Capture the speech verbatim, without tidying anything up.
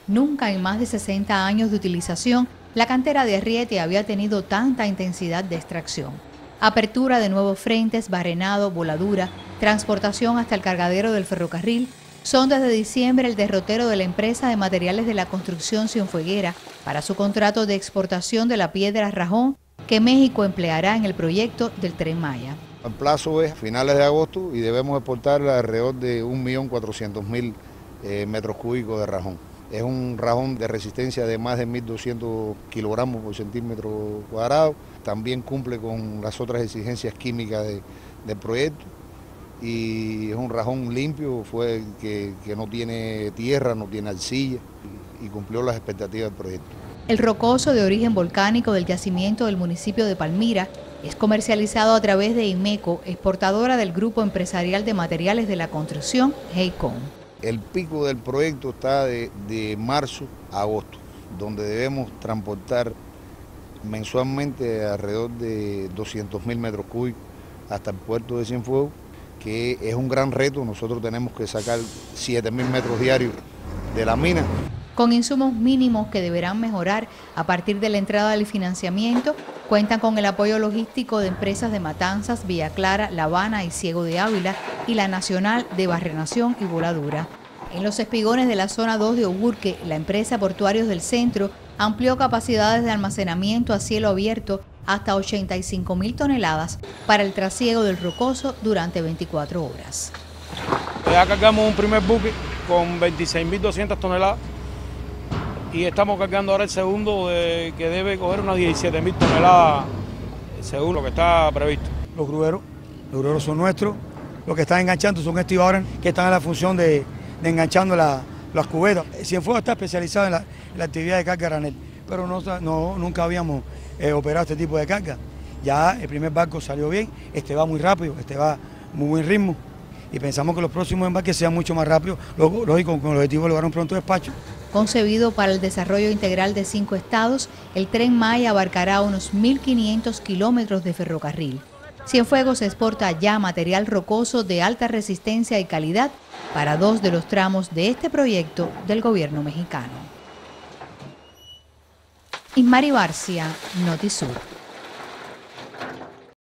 Nunca en más de sesenta años de utilización, la cantera de Arriete había tenido tanta intensidad de extracción. Apertura de nuevos frentes, barrenado, voladura, transportación hasta el cargadero del ferrocarril, son desde diciembre el derrotero de la empresa de materiales de la construcción Cienfueguera para su contrato de exportación de la piedra rajón que México empleará en el proyecto del Tren Maya. El plazo es finales de agosto y debemos exportar alrededor de un millón cuatrocientos mil eh, metros cúbicos de rajón. Es un rajón de resistencia de más de mil doscientos kilogramos por centímetro cuadrado. También cumple con las otras exigencias químicas de, del proyecto. Y es un rajón limpio, fue que, que no tiene tierra, no tiene arcilla y, y cumplió las expectativas del proyecto. El rocoso de origen volcánico del yacimiento del municipio de Palmira es comercializado a través de Imeco, exportadora del Grupo Empresarial de Materiales de la Construcción, Heicon. El pico del proyecto está de, de marzo a agosto, donde debemos transportar mensualmente alrededor de doscientos mil metros cúbicos hasta el puerto de Cienfuegos, que es un gran reto. Nosotros tenemos que sacar siete mil metros diarios de la mina. Con insumos mínimos que deberán mejorar a partir de la entrada del financiamiento, cuentan con el apoyo logístico de empresas de Matanzas, Villa Clara, La Habana y Ciego de Ávila y la Nacional de Barrenación y Voladura. En los espigones de la zona dos de Oburque, la empresa Portuarios del Centro amplió capacidades de almacenamiento a cielo abierto hasta ochenta y cinco mil toneladas para el trasiego del rocoso durante veinticuatro horas. Ya cargamos un primer buque con veintiséis mil doscientas toneladas y estamos cargando ahora el segundo de, que debe coger unas diecisiete mil toneladas según lo que está previsto. Los grueros, los grueros son nuestros, los que están enganchando son estibadores que están en la función de, de enganchando la, las cubetas. Cienfuegos está especializado en la, en la actividad de carga granel, pero no, no, nunca habíamos eh, operado este tipo de carga. Ya el primer barco salió bien, este va muy rápido, este va muy buen ritmo y pensamos que los próximos embarques sean mucho más rápidos, lógico, con el objetivo de lograr un pronto despacho. Concebido para el desarrollo integral de cinco estados, el Tren Maya abarcará unos mil quinientos kilómetros de ferrocarril. Cienfuegos exporta ya material rocoso de alta resistencia y calidad para dos de los tramos de este proyecto del gobierno mexicano. Ismari Barcia, Notisur.